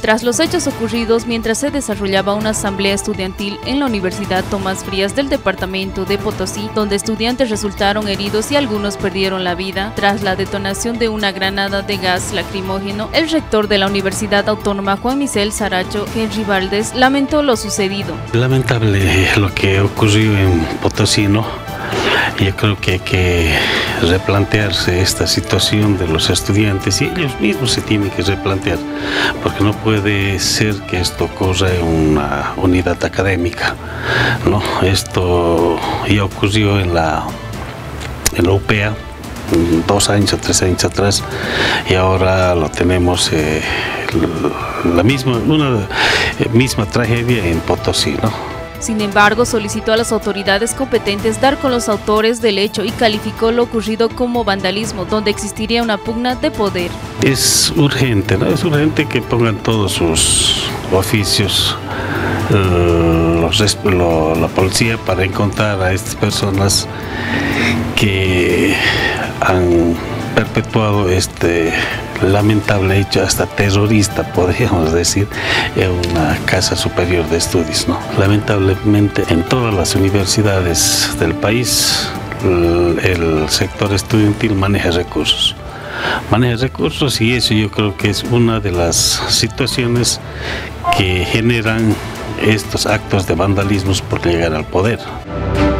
Tras los hechos ocurridos mientras se desarrollaba una asamblea estudiantil en la Universidad Tomás Frías del departamento de Potosí, donde estudiantes resultaron heridos y algunos perdieron la vida tras la detonación de una granada de gas lacrimógeno, el rector de la Universidad Autónoma Juan Misael Saracho, Henry Valdés, lamentó lo sucedido. Lamentable lo que ocurrió en Potosí, ¿no? Yo creo que hay que replantearse esta situación de los estudiantes y ellos mismos se tienen que replantear, porque no puede ser que esto ocurra en una unidad académica, ¿no? Esto ya ocurrió en la UPEA 2 años o 3 años atrás y ahora lo tenemos una misma tragedia en Potosí, ¿no? Sin embargo, solicitó a las autoridades competentes dar con los autores del hecho y calificó lo ocurrido como vandalismo, donde existiría una pugna de poder. Es urgente, ¿no? Es urgente que pongan todos sus oficios, la policía, para encontrar a estas personas que han perpetuado este lamentable hecho, hasta terrorista, podríamos decir, en una casa superior de estudios, ¿no? Lamentablemente, en todas las universidades del país, el sector estudiantil maneja recursos y eso yo creo que es una de las situaciones que generan estos actos de vandalismo por llegar al poder.